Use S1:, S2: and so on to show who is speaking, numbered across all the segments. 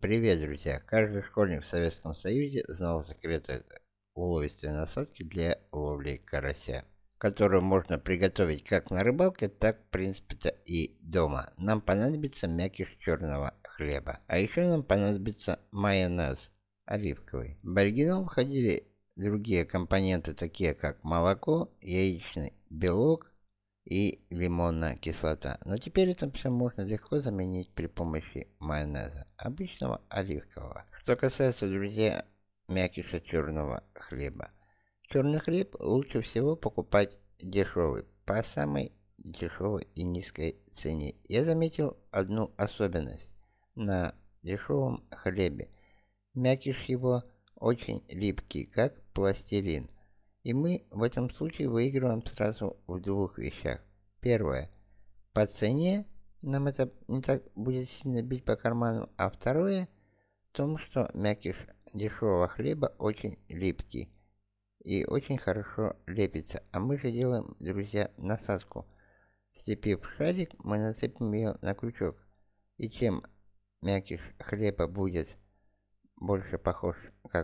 S1: Привет, друзья! Каждый школьник в Советском Союзе знал секреты уловистой насадки для ловли карася, которую можно приготовить как на рыбалке, так в принципе-то и дома. Нам понадобится мякиш черного хлеба, а еще нам понадобится майонез оливковый. В оригинал входили другие компоненты, такие как молоко, яичный белок и лимонная кислота. Но теперь это все можно легко заменить при помощи майонеза, обычного оливкового. Что касается, друзья, мякиша черного хлеба. Черный хлеб лучше всего покупать дешевый, по самой дешевой и низкой цене. Я заметил одну особенность на дешевом хлебе. Мякиш его очень липкий, как пластилин. И мы в этом случае выигрываем сразу в двух вещах. Первое. По цене нам это не так будет сильно бить по карману. А второе. В том, что мякиш дешевого хлеба очень липкий. И очень хорошо лепится. А мы же делаем, друзья, насадку. Слепив шарик, мы нацепим ее на крючок. И чем мякиш хлеба будет больше похож,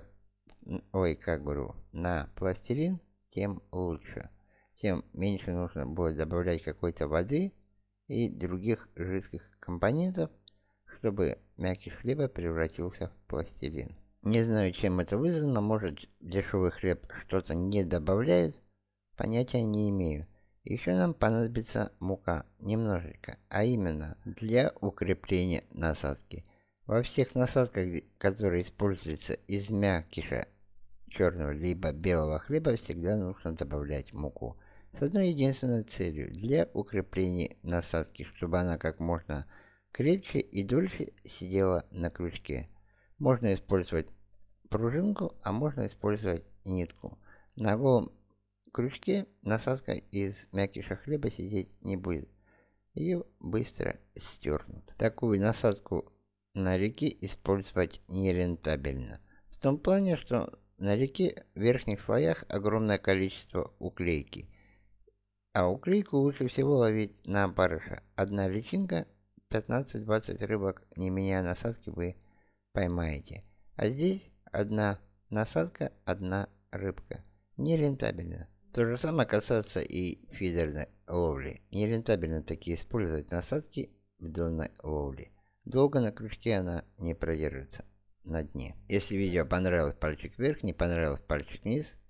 S1: как говорю, на пластилин, тем лучше. Тем меньше нужно будет добавлять какой-то воды и других жидких компонентов, чтобы мякиш хлеба превратился в пластилин. Не знаю, чем это вызвано, может дешевый хлеб что-то не добавляет, понятия не имею. Еще нам понадобится мука, немножечко, а именно для укрепления насадки. Во всех насадках, которые используются из мякиша черного либо белого хлеба, всегда нужно добавлять муку. С одной единственной целью – для укрепления насадки, чтобы она как можно крепче и дольше сидела на крючке. Можно использовать пружинку, а можно использовать нитку. На голом крючке насадка из мякиша хлеба сидеть не будет. Ее быстро стернут. Такую насадку на реке использовать нерентабельно. В том плане, что на реке в верхних слоях огромное количество уклейки. А уклейку лучше всего ловить на опарыша. Одна личинка, 15-20 рыбок, не меняя насадки, вы поймаете. А здесь одна насадка, одна рыбка. Нерентабельно. То же самое касается и фидерной ловли. Нерентабельно такие использовать насадки в донной ловле. Долго на крючке она не продержится на дне. Если видео понравилось, пальчик вверх, не понравилось, пальчик вниз.